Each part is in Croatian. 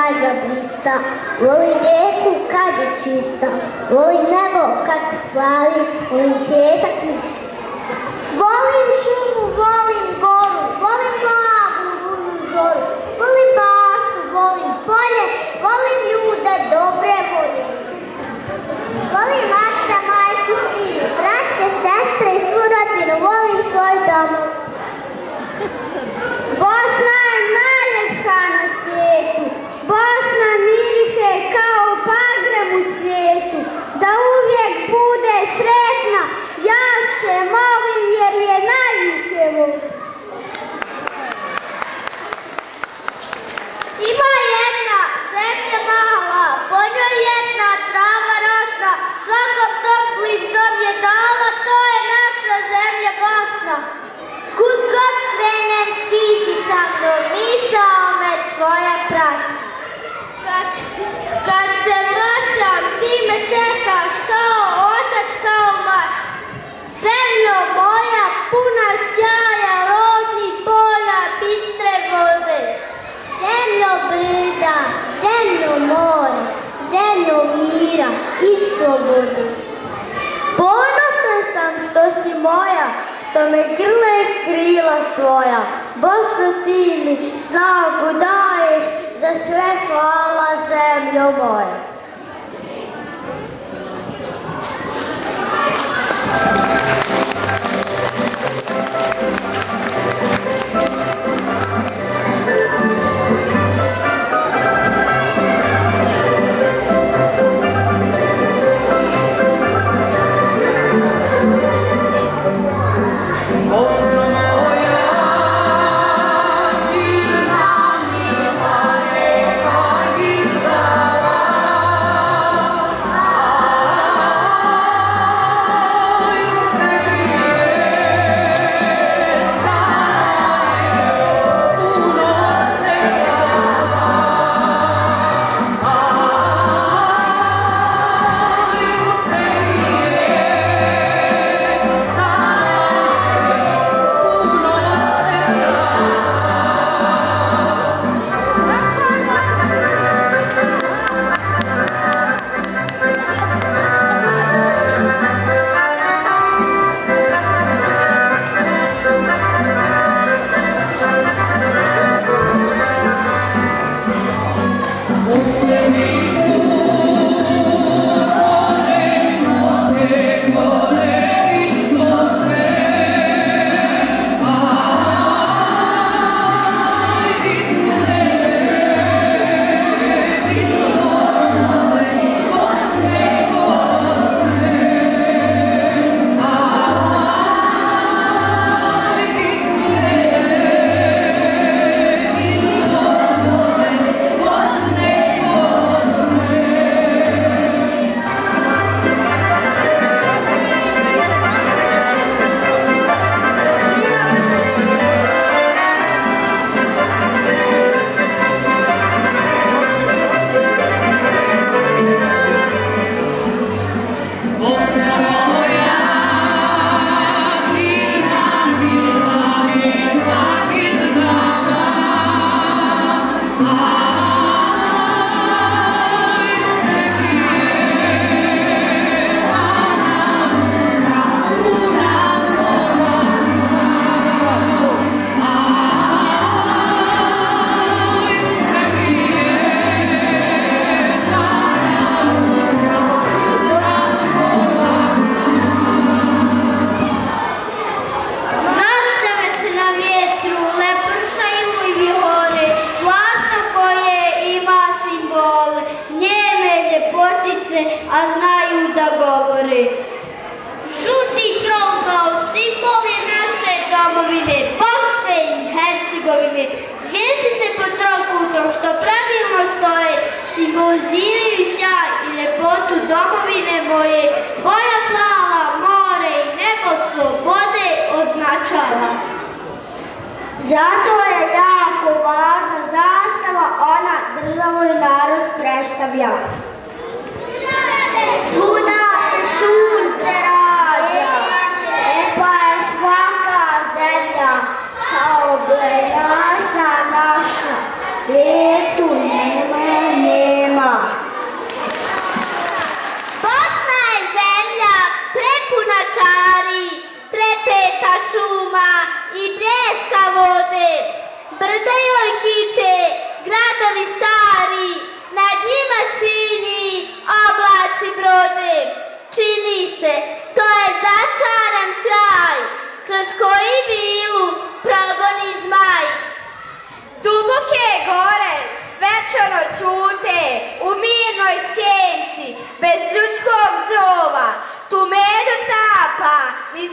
snaga blista, volim rijeku kad je čista, volim nebo kad se plavi, volim cvjetak. Volim šumu, volim goru, volim blagu runu zoru, volim baštu, volim polje, volim ljude dobre volje. Volim maca, majku, stinu, braće, sestre i svu rodbinu, volim svoj dom. Bosna je najljepša na svijetu, Bosna miriše kao bagrem u cvijetu, da uvijek bude sretna, ja se molim jer je najviše volim. Ima jedna zemlja mala, po njoj jedna trava rosna, svakom toplim dom je dala, to je naša zemlja Bosna. Kud god krenem ti si sa mnom, misao me tvoja prati. Kad se vraćam ti me čekaš kao otac, kao mati. Zemljo moja puna sjaja, rodnih polja, bistre vode. Zemljo brda, zemljo mora, zemljo mira i slobode. Ponosan sam što si moja, što me grle krila tvoja. Bosno ti mi snagu daješ, za sve hvala zemljo moja. A znaju da govore. Žuti trogao simbol je naše domovine, Bosne i Hercegovine. Zvjezdice pod trokutom što pravilno stoje simboliziraju sjaj i ljepotu domovine moje. Boja plava, more i nebo slobode označava. Zato je jako važna zastava, ona državu i narod predstavlja. Svuda se sunce rađa, lepa je svaka zemlja, kao bledašna naša, svijetu nema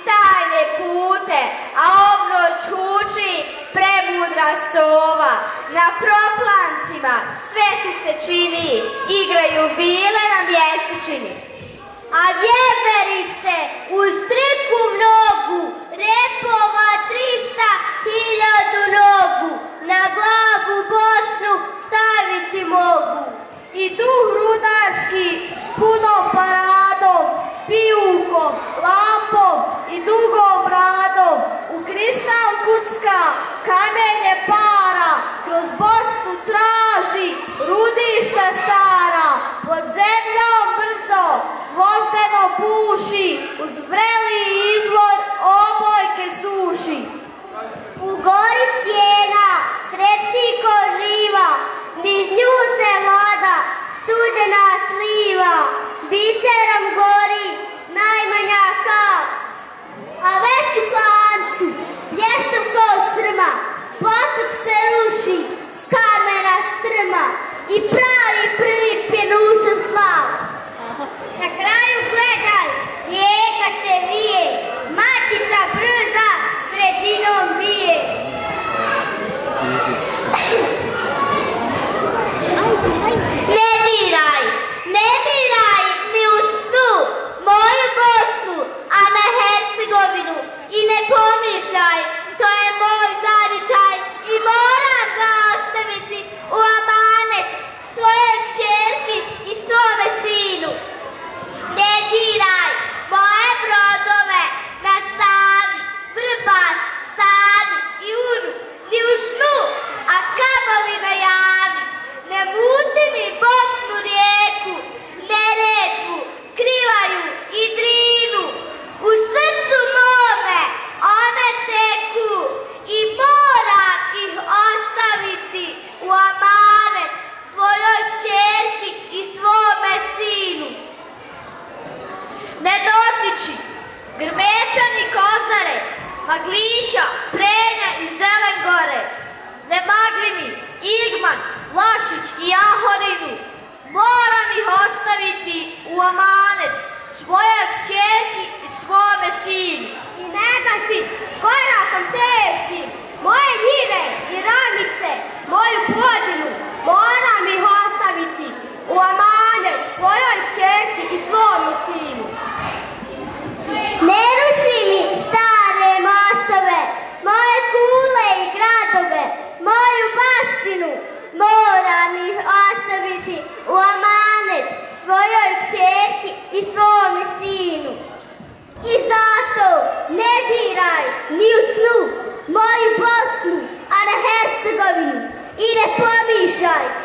stajne pute, a obnoć huči premudra sova. Na proplancima sve ti se čini, igraju vile na mjesečini. A vjeverice uz triku mnogu, repova 300.000 nogu, na glavu Bosnu staviti mogu. I duh rudarski s punom paradom, s pijukom, lampom i dugom bradom, u kristal kucka, kamenje para, kroz Bosnu traži rudišta stara, pod zemljom brdo, gvozdeno puši, uz vreli izvor obojke suši. U gori stijena trepti ko živa, niz nju se voda studena sliva, biserom gori najmanja kap. A već u klancu, bljestom ko srma, potok se ruši s kamena strma i pravi prvi pjenušan slav. Na kraju gledaj, rijeka se vije, matica brza sredinom bije. Ne diraj ni u snu moju Bosnu, a na Hercegovinu i ne pomišljaj, to je moj zavičaj i moram ga ostaviti u amanet svoje kćerki i svome sinu. Ne diraj moje brodove na Savi, Vrbas, Savi i Unu, ni u snu, a kamoli na Javi. Ne muti mi Bosnu rijeku, Neretvu, Krivaju i Drinu. U srcu mome one teku i moram ih ostaviti u amanet svojoj kćerki i svome sinu. Ne dotiči, Grmečani Kozare, Maglića, Prenja i Zelen Gore, ne magli mi Igman, Vlašić i Ahorinu, moram ih ostaviti u amanet svoje kćerki i svome sinu. I ne gasi korakom teškim moje njive i ramice, moju plodinu, moram ih ostaviti u amanet svojoj kćerki i svome sinu. Ne ruši mi stare mostove, moje kule i gradove, moju baštinu, moram ih ostaviti u amanet svojoj kćerki i svome sinu. I zato ne diraj ni u snu moju Bosnu, a na Hercegovinu i ne pomišljaj